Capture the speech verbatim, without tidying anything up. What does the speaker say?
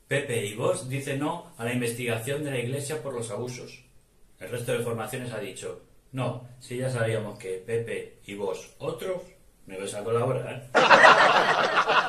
Pepe y Vox dice no a la investigación de la Iglesia por los abusos. El resto de formaciones ha dicho, no, si ya sabíamos que Pepe y Vox otros, me vais a colaborar.